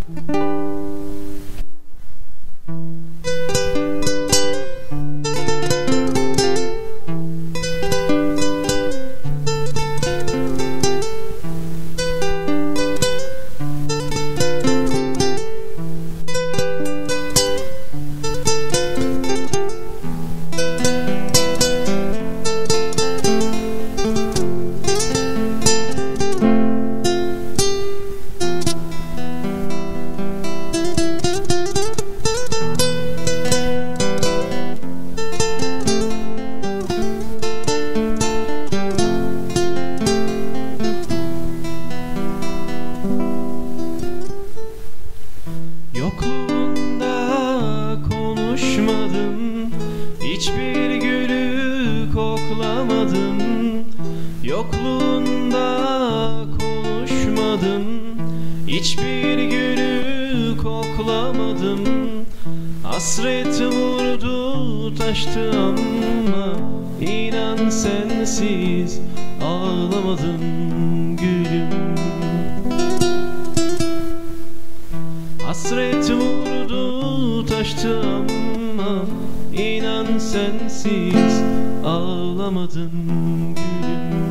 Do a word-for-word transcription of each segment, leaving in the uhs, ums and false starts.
Yokluğunda konuşmadım, hiçbir gülü koklamadım. Yokluğunda konuşmadım, hiçbir gülü koklamadım. Hasret vurdu taştı ama inan sensiz ağlamadım gülüm. Hasret vurdu taştı ama inan sensiz ağlamadım gülüm.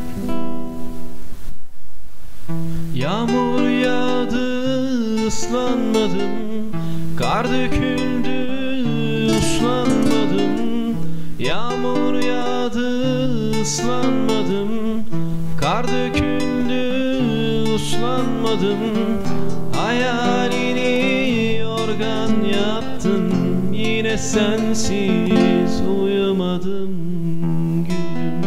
Yağmur yağdı ıslanmadım, kar döküldü uslanmadım. Yağmur yağdı ıslanmadım, kar döküldü uslanmadım. Hayalini yorgan yaptım, yine sensiz uyumadım gülüm.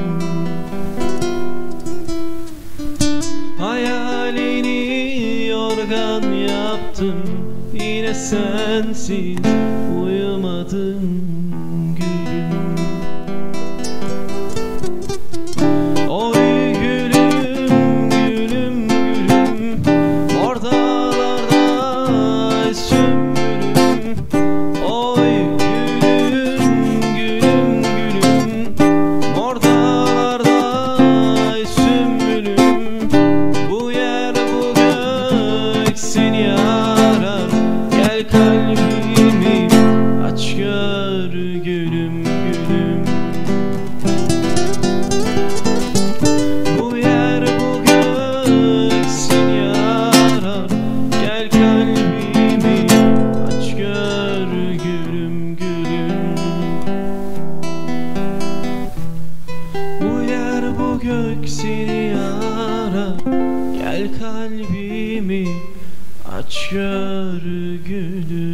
Hayalini yorgan yaptım, yine sensiz uyumadım gülüm. Oy gülüm, gülüm, gülüm, orada seni arar. Gel kalbimi aç gör gülüm gülüm. Bu yer bu gök seni arar. Gel kalbimi aç gör gülüm gülüm. Bu yer bu gök seni arar. Gel kalbimi aç gör gülüm.